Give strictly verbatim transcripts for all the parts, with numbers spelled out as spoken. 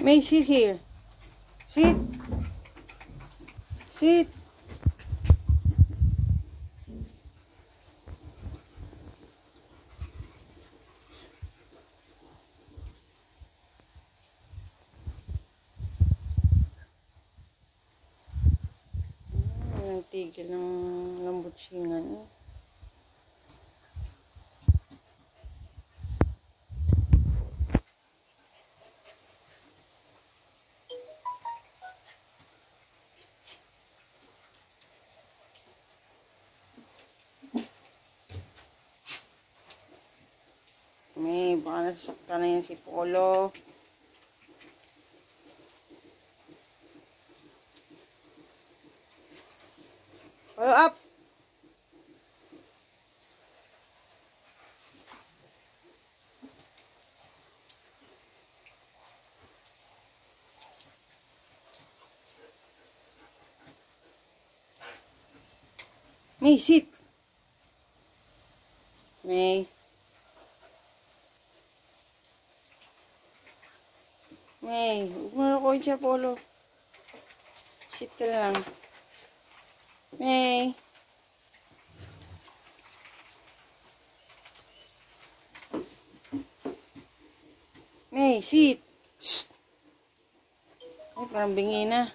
May, sit here. Sit. Sit. Ang tigil ng lambutsingan. May, baka nasasaktan na yan si Polo. Polo, up! May, sit! May. May, huwag mo na koin siya, Polo. Sit ka lang. May. May, sit. Shh. Ay, parang bingi na.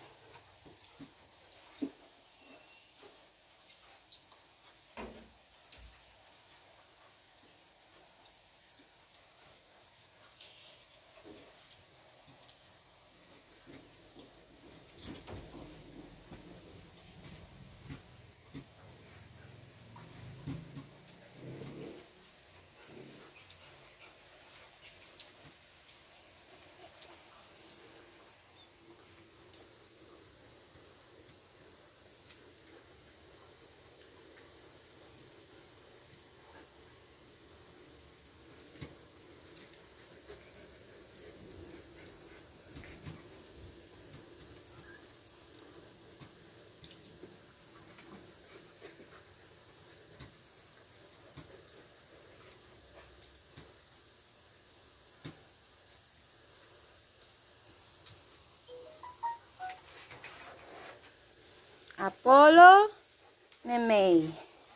Apollo, Memay.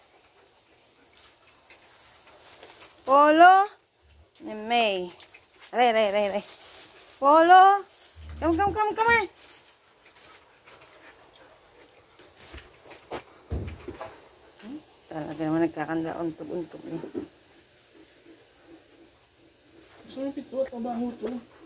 Polo, Memay. Aray, aray, aray, aray. Polo, come, come, come, come here. Hmm? Talaga naman nagkakanda, untog-untog eh. Saan ito? Tabaho to.